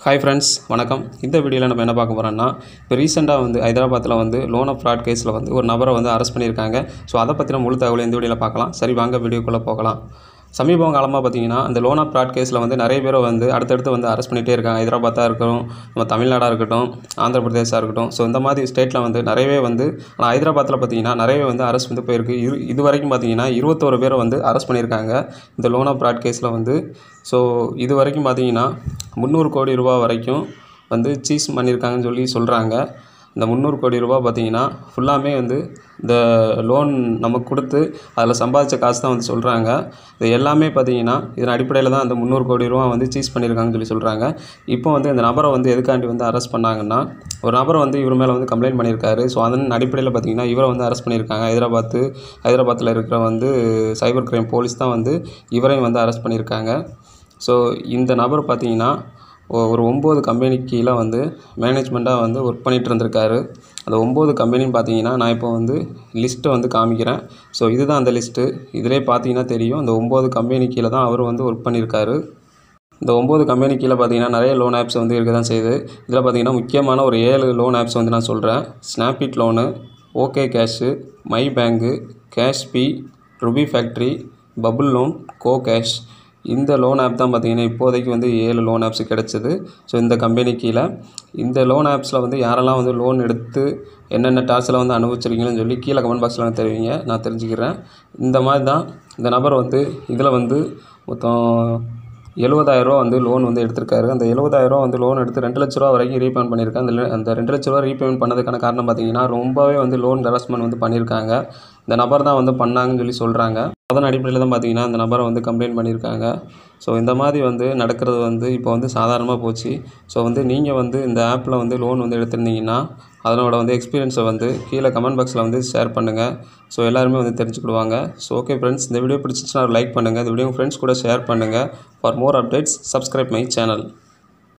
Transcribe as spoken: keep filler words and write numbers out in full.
Hi friends, வணக்கம். இந்த வீடியோவில் நம்ம என்ன பார்க்க போகிறோம்னா, இப்போ ரீசெண்டாக வந்து ஹைதராபாத்தில் வந்து லோன் ஆஃப் ஃப்ராட் கேஸில் வந்து ஒரு நபரை வந்து அரெஸ்ட் பண்ணியிருக்காங்க. ஸோ அதை பற்றின முழு தகவலை இந்த வீடியோவில் பார்க்கலாம். சரி, வாங்க வீடியோக்குள்ளே போகலாம். சமீப காலமாக பார்த்தீங்கன்னா, அந்த லோன் ஆஃப் ஃப்ராட் கேஸில் வந்து நிறைய பேரை வந்து அடுத்தடுத்து வந்து அரெஸ்ட் பண்ணிகிட்டே இருக்காங்க. ஹைதராபாத்தாக இருக்கட்டும், நம்ம தமிழ்நாடாக இருக்கட்டும், ஆந்திர பிரதேசாக இருக்கட்டும். ஸோ இந்த மாதிரி ஸ்டேட்டில் வந்து நிறையவே வந்து, ஆனால் ஹைதராபாத்தில் பார்த்தீங்கன்னா நிறையவே வந்து அரெஸ்ட் வந்து போயிருக்கு. இது இது வரைக்கும் பார்த்தீங்கன்னா இருபத்தோரு பேரை வந்து அரெஸ்ட் பண்ணியிருக்காங்க இந்த லோன் ஆஃப் ஃப்ராட் கேஸில் வந்து. ஸோ இது வரைக்கும் பார்த்தீங்கன்னா முந்நூறு கோடி ரூபா வரைக்கும் வந்து சீஸ் பண்ணியிருக்காங்கன்னு சொல்லி சொல்கிறாங்க. இந்த முந்நூறு கோடி ரூபா பார்த்திங்கன்னா ஃபுல்லாமே வந்து இந்த லோன் நமக்கு கொடுத்து அதில் சம்பாதிச்ச காசு தான் வந்து சொல்கிறாங்க. இது எல்லாமே பார்த்திங்கன்னா இதன் அடிப்படையில் தான் அந்த முந்நூறு கோடி ரூபா வந்து சீஸ் பண்ணியிருக்காங்கன்னு சொல்லி சொல்கிறாங்க. இப்போ வந்து இந்த நபரை வந்து எதுக்காண்டி வந்து அரெஸ்ட் பண்ணாங்கன்னா, ஒரு நபரை வந்து இவர் மேலே வந்து கம்ப்ளைண்ட் பண்ணியிருக்காரு. ஸோ அதன் அடிப்படையில் பார்த்திங்கன்னா இவரை வந்து அரெஸ்ட் பண்ணியிருக்காங்க. ஹைதராபாத்து ஹைதராபாத்தில் இருக்கிற வந்து சைபர் கிரைம் போலீஸ் தான் வந்து இவரையும் வந்து அரெஸ்ட் பண்ணியிருக்காங்க. ஸோ இந்த நபர் பார்த்திங்கன்னா ஒரு ஒம்பது கம்பெனிக்கு கீழே வந்து மேனேஜ்மெண்ட்டாக வந்து ஒர்க் பண்ணிகிட்டு இருந்திருக்காரு. அந்த ஒம்பது கம்பெனின்னு பார்த்தீங்கன்னா நான் இப்போ வந்து லிஸ்ட்டை வந்து காமிக்கிறேன். ஸோ இதுதான் அந்த லிஸ்ட்டு. இதிலே பார்த்தீங்கன்னா தெரியும், அந்த ஒம்பது கம்பெனி கீழே தான் அவர் வந்து ஒர்க் பண்ணியிருக்காரு. இந்த ஒம்பது கம்பெனி கீழே பார்த்தீங்கன்னா நிறைய லோன் ஆப்ஸ் வந்து இருக்க தான் செய்யுது. இதில் பார்த்தீங்கன்னா முக்கியமான ஒரு ஏழு லோன் ஆப்ஸ் வந்து நான் சொல்கிறேன். ஸ்னாப்டீட் loan, OK Cash, My Bank, CashBe, Rupee Factory, Bubble Loan, Go Cash. இந்த லோன் ஆப் தான் பார்த்திங்கன்னா இப்போதைக்கு வந்து ஏழு லோன் ஆப்ஸ் கிடச்சிது. ஸோ இந்த கம்பெனி கீழே இந்த லோன் ஆப்ஸில் வந்து யாரெல்லாம் வந்து லோன் எடுத்து என்னென்ன டார்ச்சரில் வந்து அனுபவிச்சிருக்கீங்கன்னு சொல்லி கீழே கமெண்ட் பாக்ஸில் வந்து தெரிவிங்க, நான் தெரிஞ்சுக்கிறேன். இந்த மாதிரி தான் இந்த நபர் வந்து இதில் வந்து மொத்தம் எழுபதாயிரரூவா வந்து லோன் வந்து எடுத்திருக்காரு. அந்த எழுபதாயிரரூவா வந்து லோன் எடுத்து ரெண்டு லட்ச ரூபா வரைக்கும் ரீபேமெண்ட் பண்ணியிருக்காங்க. அந்த அந்த ரெண்டு லட்ச ரூபா ரீபேமெண்ட் பண்ணதுக்கான காரணம் பார்த்திங்கன்னா ரொம்பவே வந்து லோன் ஹராஸ்மெண்ட் வந்து பண்ணியிருக்காங்க. இந்த நபர் தான் வந்து பண்ணாங்கன்னு சொல்லி சொல்கிறாங்க. அதன் அடிப்படையில் தான் பார்த்திங்கன்னா இந்த நபரை வந்து கம்ப்ளைண்ட் பண்ணியிருக்காங்க. ஸோ இந்த மாதிரி வந்து நடக்கிறது வந்து இப்போ வந்து சாதாரணமாக போச்சு. ஸோ வந்து நீங்கள் வந்து இந்த ஆப்பில் வந்து லோன் வந்து எடுத்திருந்தீங்கன்னா அதனோட வந்து எக்ஸ்பீரியன்ஸை வந்து கீழே கமெண்ட் பாக்ஸில் வந்து ஷேர் பண்ணுங்கள். ஸோ எல்லாருமே வந்து தெரிஞ்சுக்கிடுவாங்க. ஸோ ஓகே ஃப்ரெண்ட்ஸ், இந்த வீடியோ பிடிச்சிச்சுன்னா லைக் பண்ணுங்கள். இந்த வீடியோ ஃப்ரெண்ட்ஸ் கூட ஷேர் பண்ணுங்கள். For more updates subscribe my channel.